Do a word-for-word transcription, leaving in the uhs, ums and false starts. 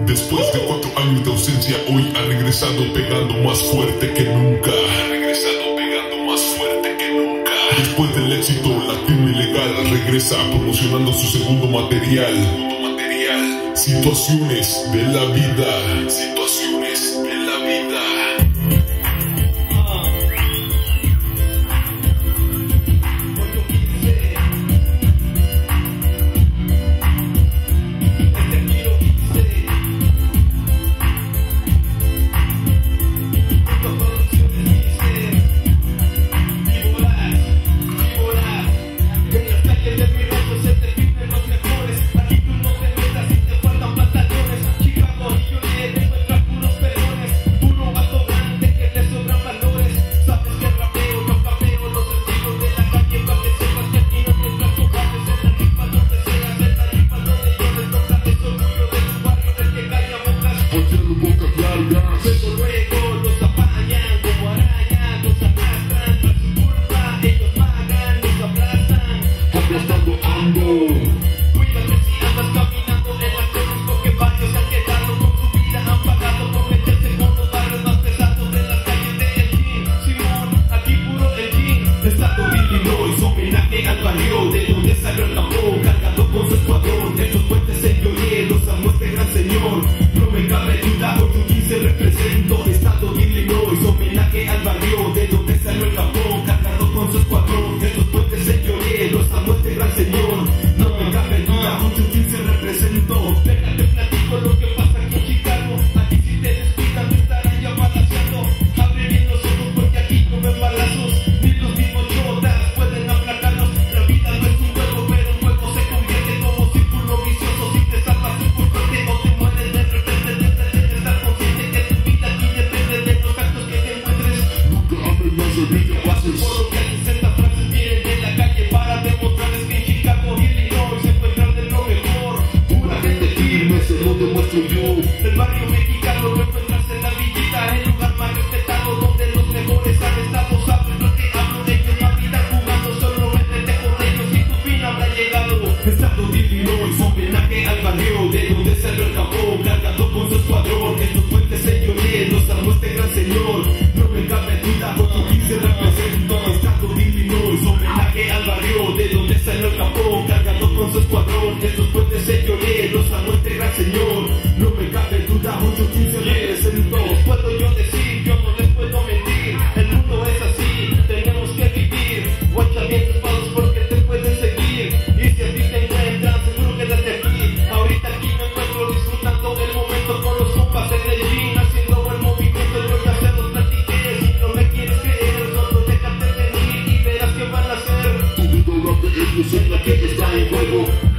Después de cuatro años de ausencia, hoy ha regresado pegando más fuerte que nunca. Ha regresado pegando más fuerte que nunca. Después del éxito, Latino Ilegal regresa promocionando su segundo material. Segundo material. Situaciones de la vida. Situaciones de la vida. El barrio mexicano lo encuentras en la villita, el lugar más respetado donde los mejores han estado. Sabes lo que hablo de ellos, la vida jugando, solo métete con ellos y tu fin habrá llegado. Estado divino y su homenaje al barrio de donde salió el campo, cargado con su escuadrón. Estos puentes señores los armó este gran señor. No me cabe duda, por tu quince represento. Estado divino y su homenaje al barrio de donde salió el campo, cargado con su escuadrón. Estos puentes señores los armó este gran señor. No me cabe duda, mucho quince represento. Puedo yo decir, yo no les puedo mentir. El mundo es así, tenemos que vivir. Guacha bien tus pasos porque te pueden seguir. Y si a ti te encuentran, seguro quédate aquí. Ahorita aquí me encuentro disfrutando del momento con los compas en el gym, haciendo buen movimiento. Yo ya se los platiqué. Si no me quieres creer, solo déjate venir y verás qué van a hacer. Tu vida rap de ellos es la que está en juego.